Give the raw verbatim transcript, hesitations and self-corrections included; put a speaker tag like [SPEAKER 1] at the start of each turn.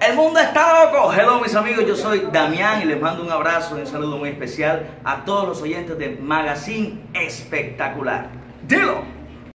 [SPEAKER 1] El mundo está loco. Hello mis amigos, yo soy Damián y les mando un abrazo y un saludo muy especial a todos los oyentes de Magazine Espectacular. ¡Dilo!